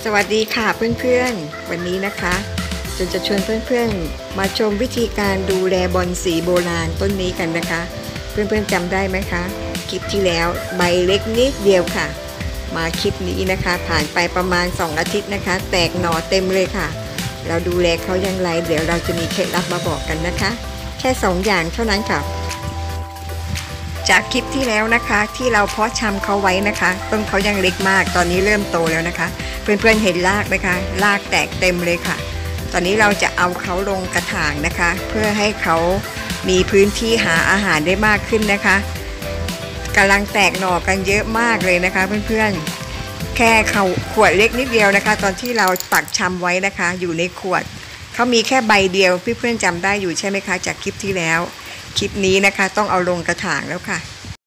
สวัสดีค่ะเพื่อนๆวันนี้นะคะจะชวนเพื่อนๆมาชมวิธีการดูแลบอนสีโบราณต้นนี้กันนะคะเพื่อนๆจำได้ไหมคะคลิปที่แล้วใบเล็กนิดเดียวค่ะมาคลิปนี้นะคะผ่านไปประมาณ2 อาทิตย์นะคะแตกหน่อเต็มเลยค่ะเราดูแลเขาอย่างไรเดี๋ยวเราจะมีเคล็ดลับมาบอกกันนะคะแค่2 อย่างเท่านั้นค่ะจากคลิปที่แล้วนะคะที่เราเพาะชำเขาไว้นะคะต้นเขายังเล็กมากตอนนี้เริ่มโตแล้วนะคะเพื่อนๆเห็นรากไหมคะรากแตกเต็มเลยค่ะตอนนี้เราจะเอาเขาลงกระถางนะคะเพื่อให้เขามีพื้นที่หาอาหารได้มากขึ้นนะคะกำลังแตกหน่อกันเยอะมากเลยนะคะเพื่อนๆแค่เขาขวดเล็กนิดเดียวนะคะตอนที่เราปักชำไว้นะคะอยู่ในขวดเขามีแค่ใบเดียวเพื่อนๆจำได้อยู่ใช่ไหมคะจากคลิปที่แล้วคลิปนี้นะคะต้องเอาลงกระถางแล้วค่ะ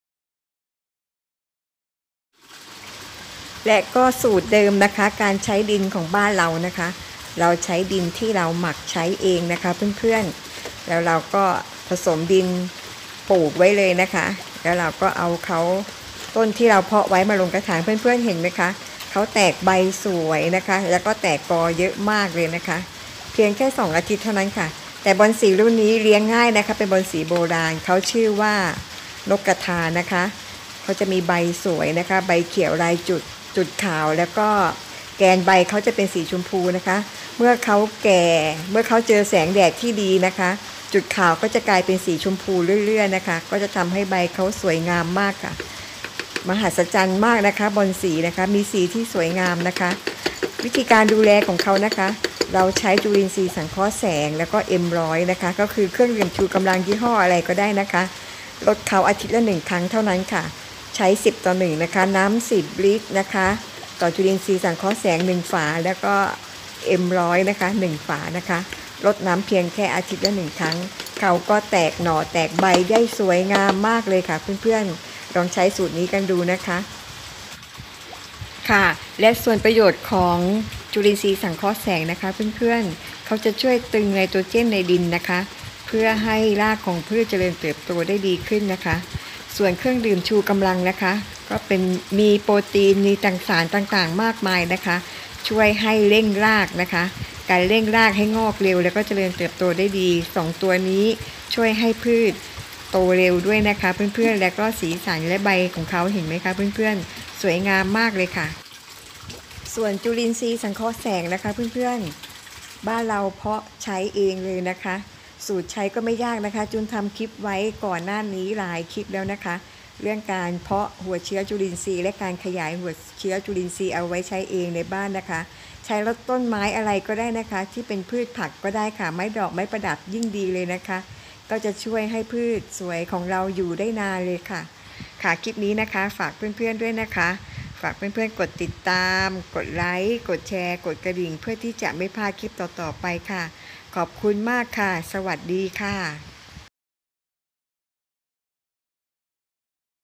และก็สูตรเดิมนะคะการใช้ดินของบ้านเรานะคะเราใช้ดินที่เราหมักใช้เองนะคะเพื่อนๆแล้วเราก็ผสมดินปลูกไว้เลยนะคะแล้วเราก็เอาเขาต้นที่เราเพาะไว้มาลงกระถางเพื่อนๆเห็นไหมคะเขาแตกใบสวยนะคะแล้วก็แตกกอเยอะมากเลยนะคะเพียงแค่2 อาทิตย์เท่านั้นค่ะแต่บอนสีรุ่นนี้เลี้ยงง่ายนะคะเป็นบอนสีโบราณเขาชื่อว่านกกระทานะคะเขาจะมีใบสวยนะคะใบเขียวลายจุดขาวแล้วก็แกนใบเขาจะเป็นสีชมพูนะคะเมื่อเขาแก่เมื่อเขาเจอแสงแดดที่ดีนะคะจุดขาวก็จะกลายเป็นสีชมพูเรื่อยๆนะคะก็จะทำให้ใบเขาสวยงามมากค่ะมหัศจรรย์มากนะคะบอนสีนะคะมีสีที่สวยงามนะคะวิธีการดูแลของเขานะคะเราใช้จุลินทรีย์สังเคราะห์แสงแล้วก็M100นะคะก็คือเครื่องดื่มชูกำลังยี่ห้ออะไรก็ได้นะคะลดเขาอาทิตย์ละ1 ครั้งเท่านั้นค่ะใช้10:1นะคะน้ำ10 ลิตรนะคะต่อจุลินทรีย์สังเคราะห์แสง1 ฝาแล้วก็M100นะคะ1 ฝานะคะลดน้ำเพียงแค่อาทิตย์ละ1 ครั้งเขาก็แตกหน่อแตกใบได้สวยงามมากเลยค่ะเพื่อนๆลองใช้สูตรนี้กันดูนะคะค่ะและส่วนประโยชน์ของจุลินทรีย์สังเคราะห์แสงนะคะเพื่อนๆเขาจะช่วยตึงไนโตรเจนในดินนะคะเพื่อให้รากของพืชเจริญเติบโตได้ดีขึ้นนะคะส่วนเครื่องดื่มชูกำลังนะคะก็เป็นมีโปรตีนมีสารต่างๆมากมายนะคะช่วยให้เร่งรากนะคะการเร่งรากให้งอกเร็วแล้วก็เจริญเติบโตได้ดี2 ตัวนี้ช่วยให้พืชโตเร็วด้วยนะคะเพื่อนๆและก็สีสันและใบของเขาเห็นไหมคะเพื่อนๆสวยงามมากเลยค่ะส่วนจุลินทรีย์สังเคราะห์แสงนะคะเพื่อนๆบ้านเราเพาะใช้เองเลยนะคะสูตรใช้ก็ไม่ยากนะคะจุนทำคลิปไว้ก่อนหน้านี้หลายคลิปแล้วนะคะเรื่องการเพาะหัวเชื้อจุลินทรีย์และการขยายหัวเชื้อจุลินทรีย์เอาไว้ใช้เองในบ้านนะคะใช้ลดต้นไม้อะไรก็ได้นะคะที่เป็นพืชผักก็ได้ค่ะไม้ดอกไม้ประดับยิ่งดีเลยนะคะก็จะช่วยให้พืชสวยของเราอยู่ได้นานเลยค่ะค่ะคลิปนี้นะคะฝากเพื่อนๆด้วยนะคะฝากเพื่อนๆกดติดตามกดไลค์กดแชร์กดกระดิ่งเพื่อที่จะไม่พลาดคลิปต่อๆไปค่ะขอบคุณมากค่ะสวัสดีค่ะ